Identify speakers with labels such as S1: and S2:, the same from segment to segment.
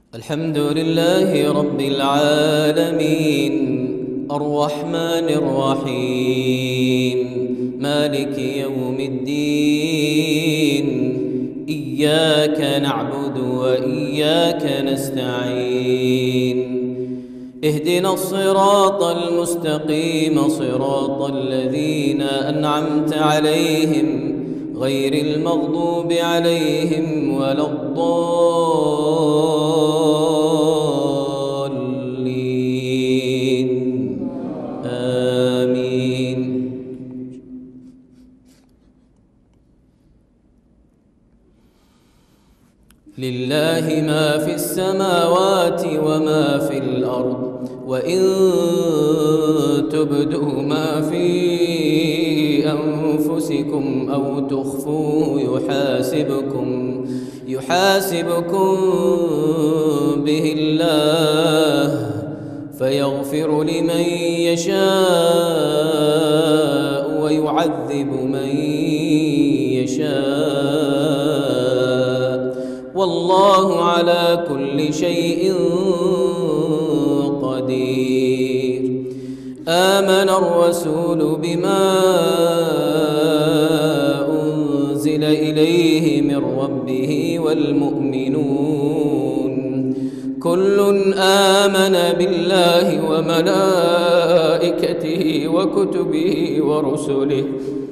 S1: الحمد لله رب العالمين الرحمن الرحيم مالك يوم الدين إياك نعبد وإياك نستعين اهدنا الصراط المستقيم صراط الذين أنعمت عليهم غير المغضوب عليهم ولا الضالين آمين. لله ما في السماوات وما في الأرض وإن تبدوا ما في أنفسكم أو تخفوه يحاسبكم به الله فيغفر لمن يشاء ويعذب من يشاء والله على كل شيء قدير. آمن الرسول بما أنزل إليه من ربه والمؤمنون كل آمن بالله وملائكته وكتبه ورسله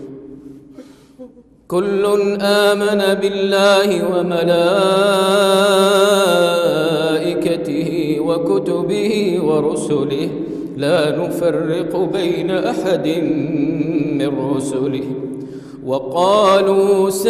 S1: لا نفرق بين أحد من رسله وقالوا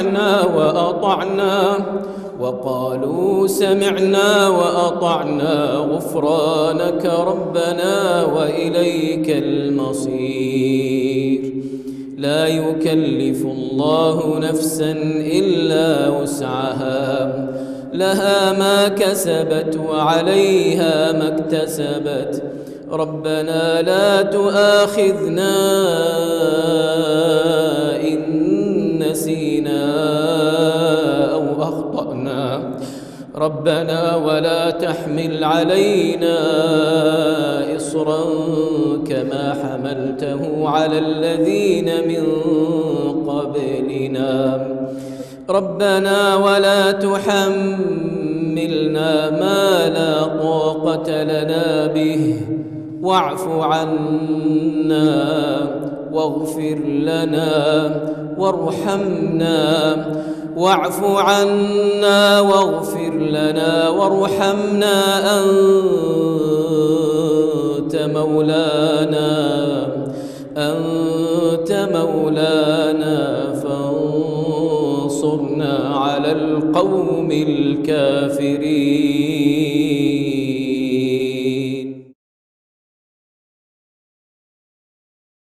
S1: سمعنا وأطعنا غفرانك ربنا وإليك المصير. لا يكلف الله نفسا إلا وسعها لها ما كسبت وعليها ما اكتسبت ربنا لا تؤاخذنا إن نسينا أو أخطأنا ربنا ولا تحمل علينا إصرا كما حملته على الذين من قبلنا ربنا ولا تحملنا ما لا طاقة لنا به واعف عنا واغفر لنا وارحمنا أنت مولانا فانصرنا على القوم الكافرين.